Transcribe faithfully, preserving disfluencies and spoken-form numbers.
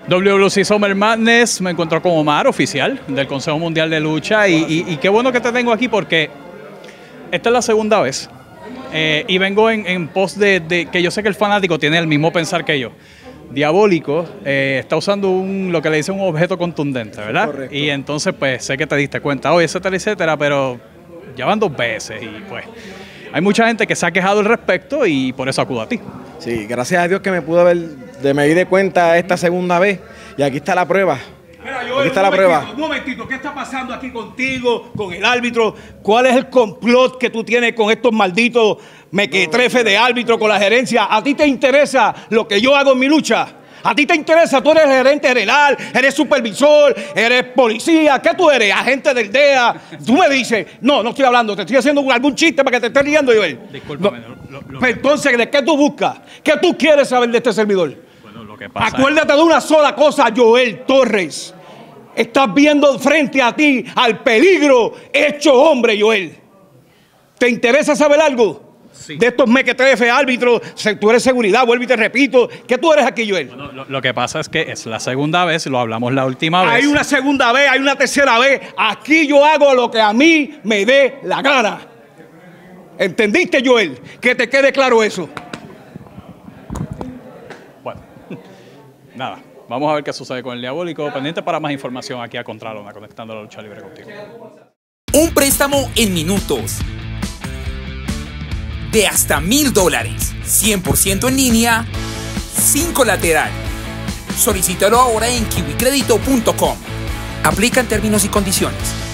W W C Summer Madness, me encontró con Omar, oficial del Consejo Mundial de Lucha, y, y, y qué bueno que te tengo aquí porque esta es la segunda vez eh, y vengo en, en pos de, de que yo sé que el fanático tiene el mismo pensar que yo. Diabólico eh, está usando un, lo que le dice un objeto contundente, ¿verdad? Correcto. Y entonces pues sé que te diste cuenta, oye, etcétera, etcétera, pero ya van dos veces y pues hay mucha gente que se ha quejado al respecto y por eso acudo a ti. Sí, gracias a Dios que me pudo haber, de me di de cuenta esta segunda vez y aquí está la prueba. Mira, Joel, aquí está un la momentito, prueba. Un momentito, ¿qué está pasando aquí contigo, con el árbitro? ¿Cuál es el complot que tú tienes con estos malditos mequetrefes de árbitro, con la gerencia? ¿A ti te interesa lo que yo hago en mi lucha? ¿A ti te interesa? Tú eres gerente general, eres supervisor, eres policía. ¿Qué tú eres? Agente del D E A. Tú me dices, no, no estoy hablando, te estoy haciendo algún chiste para que te estés riendo, Joel. Discúlpame. No. Lo, lo, Pues entonces, ¿de qué tú buscas? ¿Qué tú quieres saber de este servidor? Bueno, lo que pasa Acuérdate es... de una sola cosa, Joel Torres. Estás viendo frente a ti al peligro hecho hombre, Joel. ¿Te interesa saber algo? Sí. De estos mequetrefes, árbitros, tú eres seguridad, vuelvo y te repito. ¿Qué tú eres aquí, Joel? Bueno, lo, lo que pasa es que es la segunda vez, lo hablamos la última vez. Hay una segunda vez, hay una tercera vez. Aquí yo hago lo que a mí me dé la gana. ¿Entendiste, Joel? Que te quede claro eso. Bueno, nada. Vamos a ver qué sucede con el Diabólico. Pendiente para más información aquí a Contralona, conectando la lucha libre contigo. Un préstamo en minutos de hasta mil dólares, cien por ciento en línea, sin colateral. Solicítalo ahora en kiwi crédito punto com. Aplican términos y condiciones.